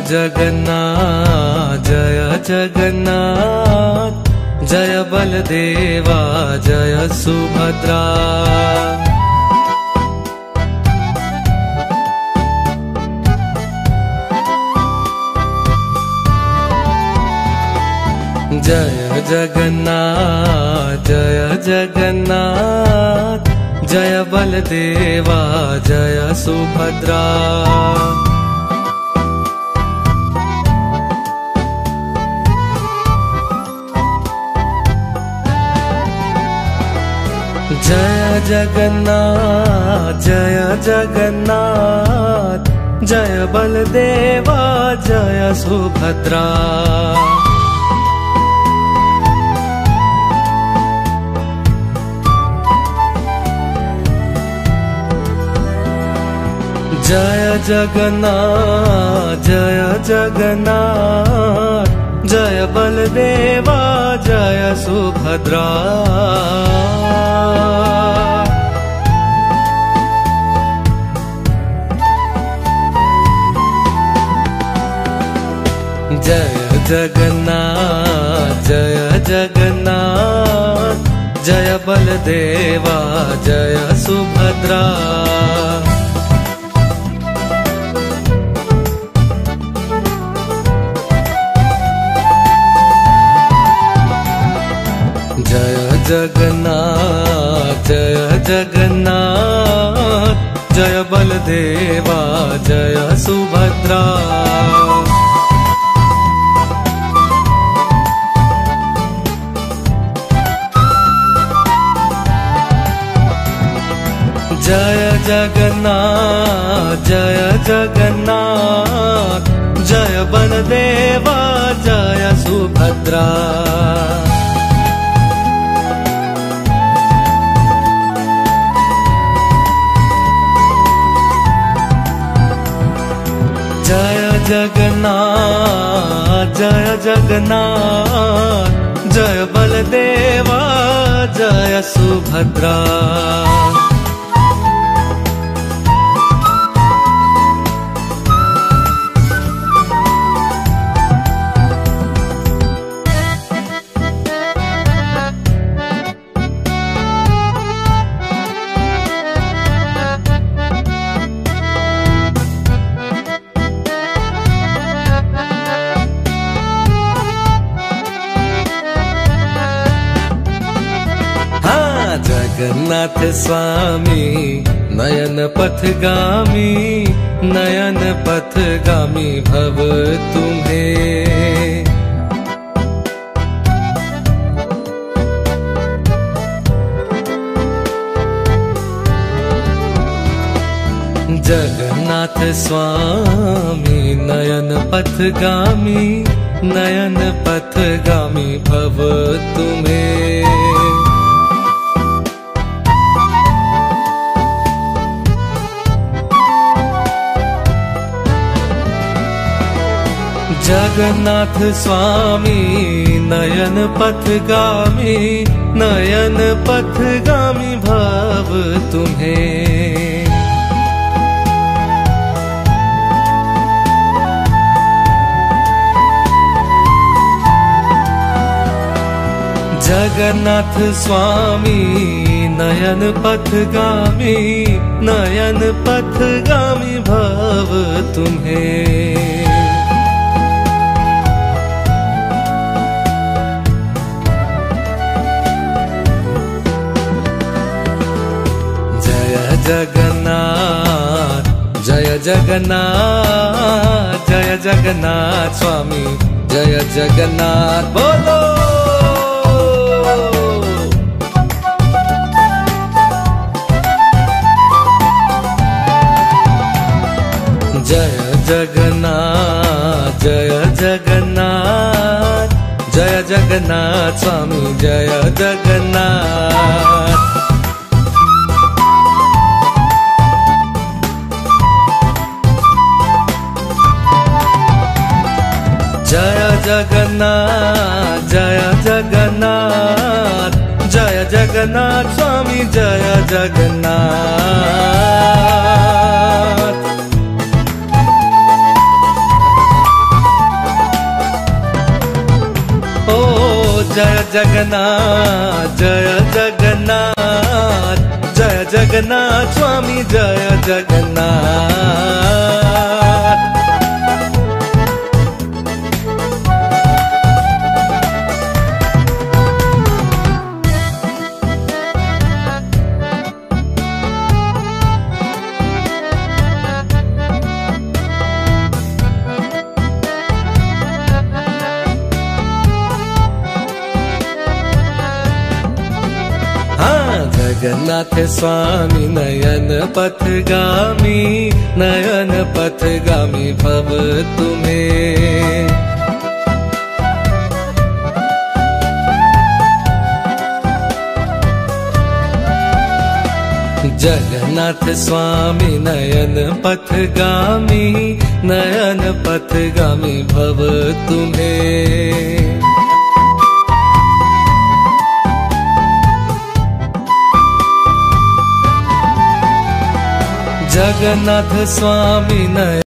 जगन्नाथ जय जगन्नाथ, जय बलदेवा जय सुभद्रा। जय जगन्नाथ जय जगन्नाथ, जय बलदेवा जय सुभद्रा। जय जगन्नाथ जय जगन्नाथ, जय बलदेवा जय सुभद्रा। जय जगन्नाथ जय जगन्नाथ, जय बलदेवा जय सुभद्रा। जय जगन्नाथ जय जगन्नाथ, जय बलदेवा जय सुभद्रा। जय जगन्नाथ जय जगन्नाथ, जय बलदेवा जय सुभद्रा। जय जगन्नाथ जय जगन्नाथ, जय बलदेवा जय सुभद्रा। जय जगन्नाथ जय जगन्नाथ, जय बलदेवा जय सुभद्रा। जगन्नाथ स्वामी नयन पथगामी, नयन पथगामी भव तुम्हें। जगन्नाथ स्वामी नयन पथगामी, नयन पथगामी भव तुम्हें। जगन्नाथ स्वामी नयन पथगामी, नयन पथगामी भव तुम्हें। जगन्नाथ स्वामी नयन पथगामी, नयन पथगामी भव तुम्हें। जगन्नाथ जय जगन्नाथ, जय जगन्नाथ स्वामी जय जगन्नाथ। बोलो जय जगन्नाथ जय जगन्नाथ, जय जगन्नाथ स्वामी जय जगन्नाथ। जय जगन्नाथ जय जगन्नाथ, जय जगन्नाथ स्वामी जय जगन्नाथ। जगन्नाथ जय जगन्नाथ, जय जगन्नाथ स्वामी जय जगन्नाथ। जगन्नाथ स्वामी नयन पथगामी, नयन पथगामी भव तुम्हें। जगन्नाथ स्वामी नयन पथगामी, नयन पथगामी भव तुम्हें। जगन्नाथ स्वामी नयन